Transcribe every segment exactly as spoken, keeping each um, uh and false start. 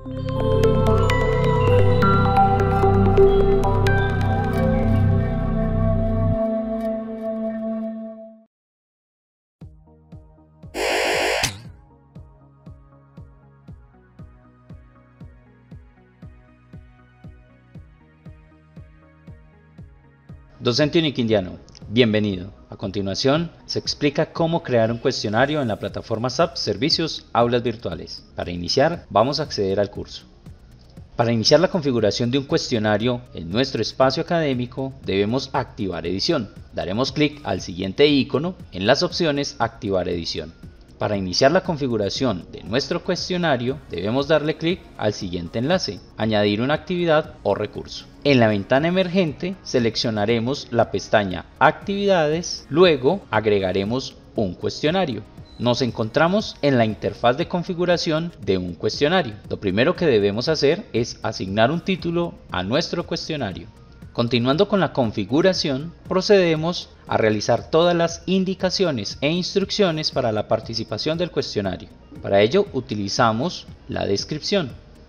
Docente uniquindiano, bienvenido. A continuación, se explica cómo crear un cuestionario en la plataforma S A P Servicios Aulas Virtuales. Para iniciar, vamos a acceder al curso. Para iniciar la configuración de un cuestionario en nuestro espacio académico, debemos activar edición. Daremos clic al siguiente icono en las opciones Activar edición. Para iniciar la configuración de nuestro cuestionario, debemos darle clic al siguiente enlace, Añadir una actividad o recurso. En la ventana emergente seleccionaremos la pestaña Actividades, luego agregaremos un cuestionario. Nos encontramos en la interfaz de configuración de un cuestionario. Lo primero que debemos hacer es asignar un título a nuestro cuestionario. Continuando con la configuración, procedemos a realizar todas las indicaciones e instrucciones para la participación del cuestionario. Para ello utilizamos la descripción.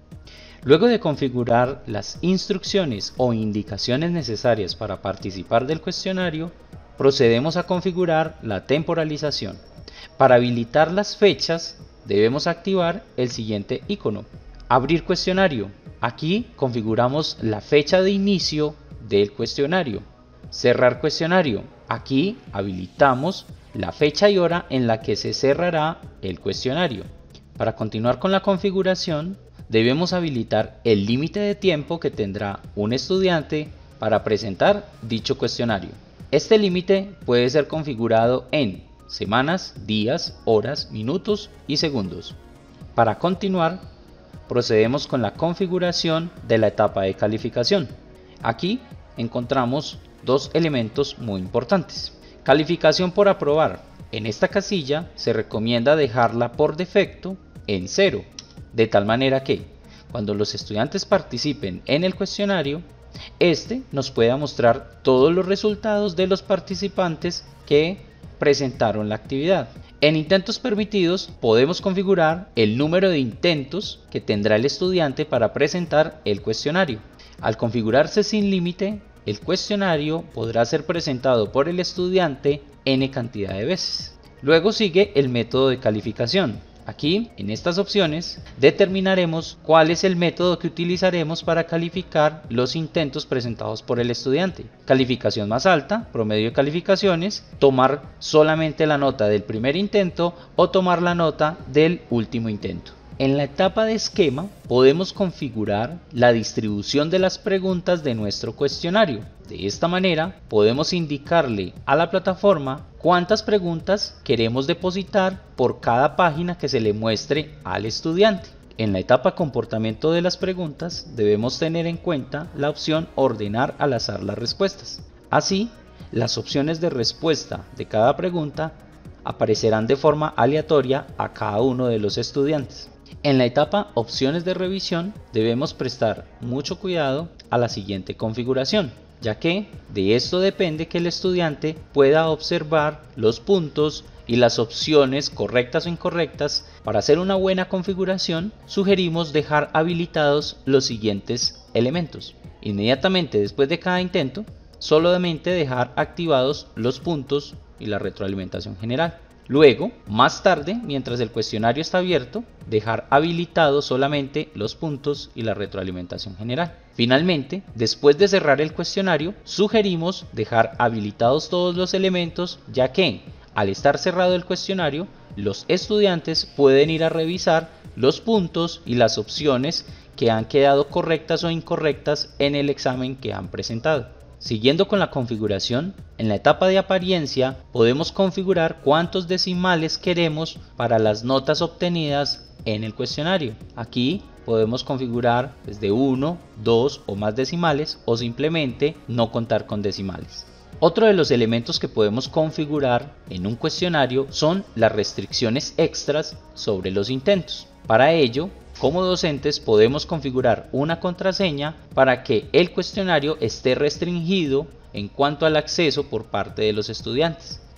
Luego de configurar las instrucciones o indicaciones necesarias para participar del cuestionario, procedemos a configurar la temporalización. Para habilitar las fechas, debemos activar el siguiente icono, Abrir cuestionario. Aquí configuramos la fecha de inicio del cuestionario. Cerrar cuestionario. Aquí habilitamos la fecha y hora en la que se cerrará el cuestionario. Para continuar con la configuración, debemos habilitar el límite de tiempo que tendrá un estudiante para presentar dicho cuestionario. Este límite puede ser configurado en semanas, días, horas, minutos y segundos. Para continuar, procedemos con la configuración de la etapa de calificación. Aquí encontramos dos elementos muy importantes. Calificación por aprobar. En esta casilla se recomienda dejarla por defecto en cero, de tal manera que cuando los estudiantes participen en el cuestionario, este nos pueda mostrar todos los resultados de los participantes que presentaron la actividad. En intentos permitidos podemos configurar el número de intentos que tendrá el estudiante para presentar el cuestionario. Al configurarse sin límite, el cuestionario podrá ser presentado por el estudiante n cantidad de veces. Luego sigue el método de calificación. Aquí, en estas opciones, determinaremos cuál es el método que utilizaremos para calificar los intentos presentados por el estudiante. Calificación más alta, promedio de calificaciones, tomar solamente la nota del primer intento o tomar la nota del último intento. En la etapa de esquema podemos configurar la distribución de las preguntas de nuestro cuestionario. De esta manera podemos indicarle a la plataforma cuántas preguntas queremos depositar por cada página que se le muestre al estudiante. En la etapa comportamiento de las preguntas debemos tener en cuenta la opción ordenar al azar las respuestas. Así, las opciones de respuesta de cada pregunta aparecerán de forma aleatoria a cada uno de los estudiantes. En la etapa opciones de revisión debemos prestar mucho cuidado a la siguiente configuración, ya que de esto depende que el estudiante pueda observar los puntos y las opciones correctas o incorrectas. Para hacer una buena configuración, sugerimos dejar habilitados los siguientes elementos. Inmediatamente después de cada intento, solamente dejar activados los puntos y la retroalimentación general. Luego, más tarde, mientras el cuestionario está abierto, dejar habilitados solamente los puntos y la retroalimentación general. Finalmente, después de cerrar el cuestionario, sugerimos dejar habilitados todos los elementos, ya que, al estar cerrado el cuestionario, los estudiantes pueden ir a revisar los puntos y las opciones que han quedado correctas o incorrectas en el examen que han presentado. Siguiendo con la configuración, en la etapa de apariencia podemos configurar cuántos decimales queremos para las notas obtenidas en el cuestionario. Aquí podemos configurar desde uno, dos o más decimales o simplemente no contar con decimales. Otro de los elementos que podemos configurar en un cuestionario son las restricciones extras sobre los intentos. Para ello, como docentes podemos configurar una contraseña para que el cuestionario esté restringido en cuanto al acceso por parte de los estudiantes.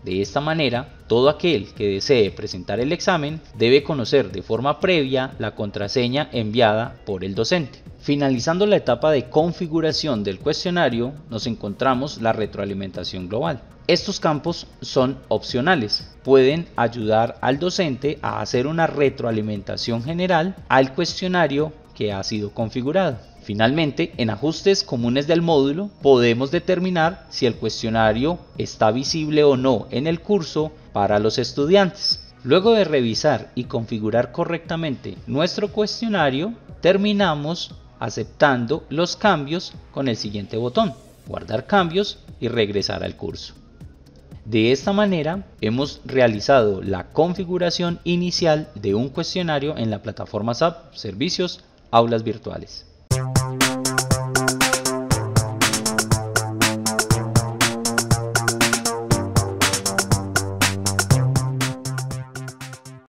De esta manera, todo aquel que desee presentar el examen debe conocer de forma previa la contraseña enviada por el docente. Finalizando la etapa de configuración del cuestionario, nos encontramos la retroalimentación global. Estos campos son opcionales, pueden ayudar al docente a hacer una retroalimentación general al cuestionario que ha sido configurado. Finalmente, en ajustes comunes del módulo, podemos determinar si el cuestionario está visible o no en el curso para los estudiantes. Luego de revisar y configurar correctamente nuestro cuestionario, terminamos aceptando los cambios con el siguiente botón, guardar cambios y regresar al curso. De esta manera, hemos realizado la configuración inicial de un cuestionario en la plataforma SAP Servicios Aulas Virtuales.